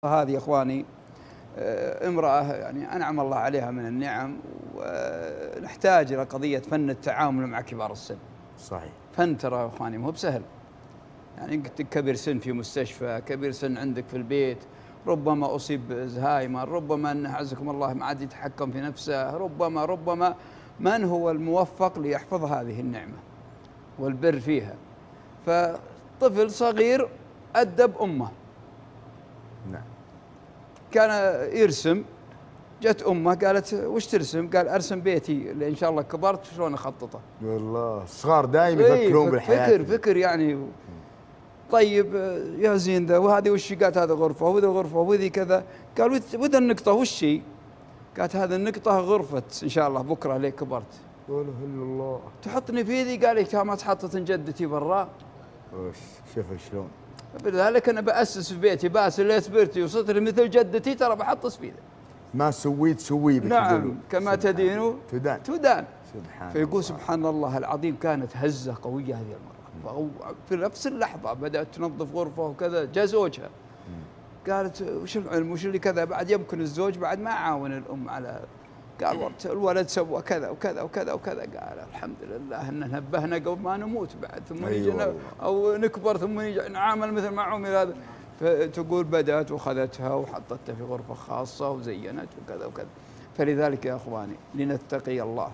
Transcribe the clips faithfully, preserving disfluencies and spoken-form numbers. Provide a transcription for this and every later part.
هذه يا اخواني امرأة يعني أنعم الله عليها من النعم، ونحتاج إلى قضية فن التعامل مع كبار السن. صحيح. فن ترى يا اخواني مو بسهل. يعني انت كبير سن في مستشفى، كبير سن عندك في البيت، ربما أصيب زهايمر، ربما أنه عزكم الله ما عاد يتحكم في نفسه، ربما ربما من هو الموفق ليحفظ هذه النعمة والبر فيها؟ فطفل صغير أدب أمه. نعم. كان يرسم، جت أمه قالت وش ترسم؟ قال أرسم بيتي اللي إن شاء الله كبرت شلون أخططه. والله الصغار دائما إيه يفكرون بالحياة. فكر فكر يعني. طيب يا زين ذا، وهذه وش؟ قالت هذه غرفة وذي غرفة وذي كذا. قال وذا النقطة وش هي؟ قالت هذه النقطة غرفة إن شاء الله بكرة ليك كبرت. لا إله إلا الله. تحطني في ذي؟ قال لك ما تحطت جدتي برا. وش شوف شلون. لذلك أنا بأسس في بيتي، بأس اللي سبرتي وصرت مثل جدتي ترى بحطس في ذا. ما سويت سوي بك. نعم كما تدين تدان. تدان. سبحان فيقول الله. سبحان الله العظيم كانت هزة قوية هذه المرة. في نفس اللحظة بدأت تنظف غرفة وكذا، جاء زوجها قالت وش العلم وش اللي كذا. بعد يمكن الزوج بعد ما عاون الأم على، قال الولد سوى كذا وكذا وكذا وكذا. قال الحمد لله ان نبهنا قبل ما نموت بعد، ثم أيوة يجي او نكبر ثم يجي نعامل مثل ما عمل هذا. فتقول بدأت وخذتها وحطتها في غرفة خاصة وزينت وكذا وكذا. فلذلك يا اخواني لنتقي الله،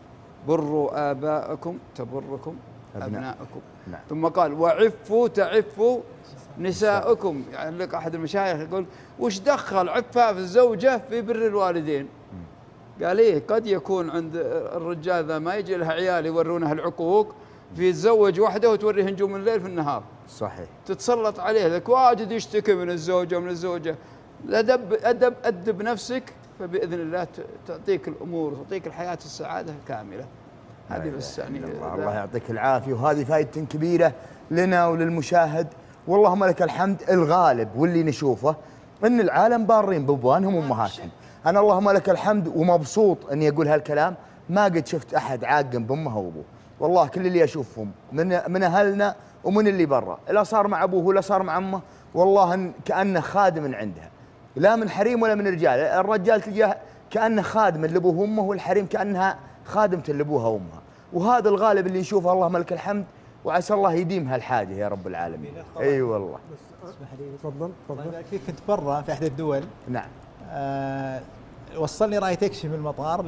بروا آباءكم تبركم أبناءكم. نعم. ثم قال وعفوا تعفوا نساؤكم. يعني لك أحد المشايخ يقول وش دخل عفاف الزوجة في بر الوالدين؟ قال إيه قد يكون عند الرجال ذا ما يجي لها عيال يورونها العقوق، في يتزوج وحده وتوريه نجوم الليل في النهار. صحيح. تتسلط عليه لك واجد يشتكي من الزوجة ومن الزوجة. أدب أدب أدب نفسك، فبإذن الله تعطيك الأمور وتعطيك الحياة السعادة الكاملة. هذه بس يعني الله, الله يعطيك العافية. وهذه فائدة كبيرة لنا وللمشاهد، واللهم لك الحمد. الغالب واللي نشوفه أن العالم بارين بأبوانهم وأمهاتهم. أنا اللهم لك الحمد ومبسوط أني أقول هالكلام، ما قد شفت أحد عاقم بأمه وأبوه. والله كل اللي أشوفهم من من أهلنا ومن اللي برا، لا صار مع أبوه ولا صار مع أمه، والله كأنه خادم عندها، لا من حريم ولا من رجال. الرجال تلقاه كأنه خادم لأبوه وأمه، والحريم كأنها خادمة لأبوها وأمها. وهذا الغالب اللي نشوفه اللهم لك الحمد، وعسى الله يديم هالحاجة يا رب العالمين. اي أيوة والله. اسمح لي. تفضل تفضل. كنت برا في احدى الدول. نعم. آه وصلني راي تاكسي من المطار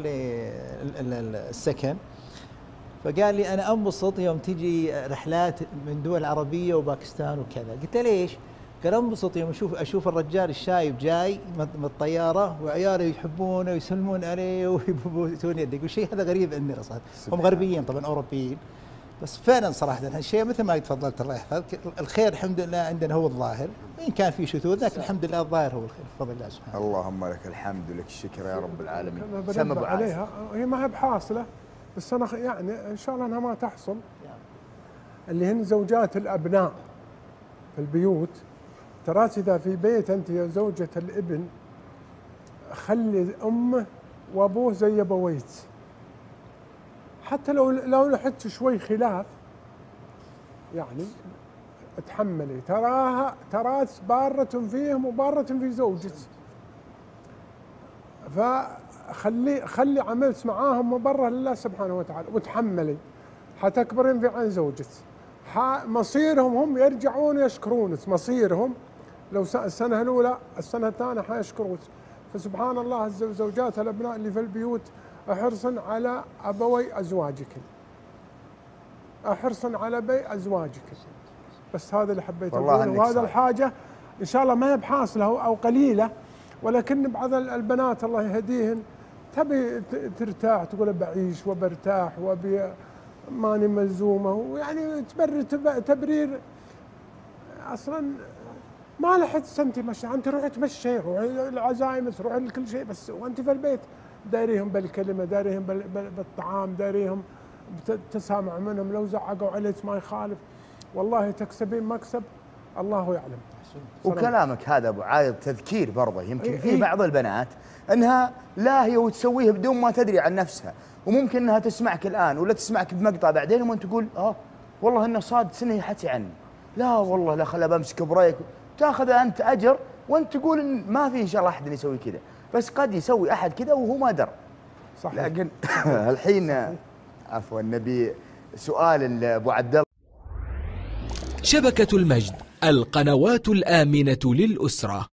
للسكن، فقال لي انا انبسط يوم تجي رحلات من دول عربيه وباكستان وكذا. قلت له ليش؟ قال انبسط يوم اشوف اشوف الرجال الشايب جاي من الطياره وعياله يحبونه ويسلمون عليه ويبوسون يده. يقول شيء هذا غريب عندنا صراحه. هم غربيين طبعا اوروبيين، بس فعلا صراحه هالشيء مثل ما تفضلت الله يحفظك، الخير الحمد لله عندنا هو الظاهر، وان كان في شذوذ لكن الحمد لله الظاهر هو الخير بفضل الله سبحانه. اللهم لك الحمد ولك الشكر يا رب العالمين. سبب عليها هي ما هي بحاصله، بس انا يعني ان شاء الله انها ما تحصل. اللي هن زوجات الابناء في البيوت، ترى اذا في بيت انت يا زوجة الابن خلي امه وابوه زي ابويت، حتى لو لو لحت شوي خلاف يعني تحملي، تراها تراك بارة فيهم وبارة في زوجك، فخلي خلي عملت معاهم مبرة لله سبحانه وتعالى، وتحملي حتكبرين في عين زوجك. مصيرهم هم يرجعون يشكرونك، مصيرهم لو السنة الأولى السنة الثانية حيشكروك. فسبحان الله الزوجات الأبناء اللي في البيوت احرصن على أبوي أزواجك، احرصن على بي أزواجك. بس هذا اللي حبيت أقوله، وهذا الحاجة إن شاء الله ما هي بحاصلة أو قليلة، ولكن بعض البنات الله يهديهن تبي ترتاح، تقول بعيش وبرتاح وبي ماني ملزومة، ويعني تبرر تبرير أصلاً ما لحد سنتي مشي. أنت روحي تمشي، روحي العزايم، روحي لكل شيء، بس وأنت في البيت داريهم بالكلمة، داريهم بالطعام، داريهم تسامع منهم، لو زعقوا عليك ما يخالف، والله تكسبين مكسب الله يعلم. وكلامك هذا ابو عايض تذكير برضه، يمكن إيه في إيه بعض البنات انها لاهيه وتسويه بدون ما تدري عن نفسها، وممكن انها تسمعك الان ولا تسمعك بمقطع بعدين وانت تقول اه والله انه صاد سنه يحكي عني، لا والله لا خلا بمسك بريك، تاخذ انت اجر وانت تقول إن ما في ان شاء الله احد يسوي كذا، بس قد يسوي احد كذا وهو ما درى. صحيح. لكن الحين عفوا نبي سؤال ابو عبد الله. شبكة المجد، القنوات الآمنة للأسرة.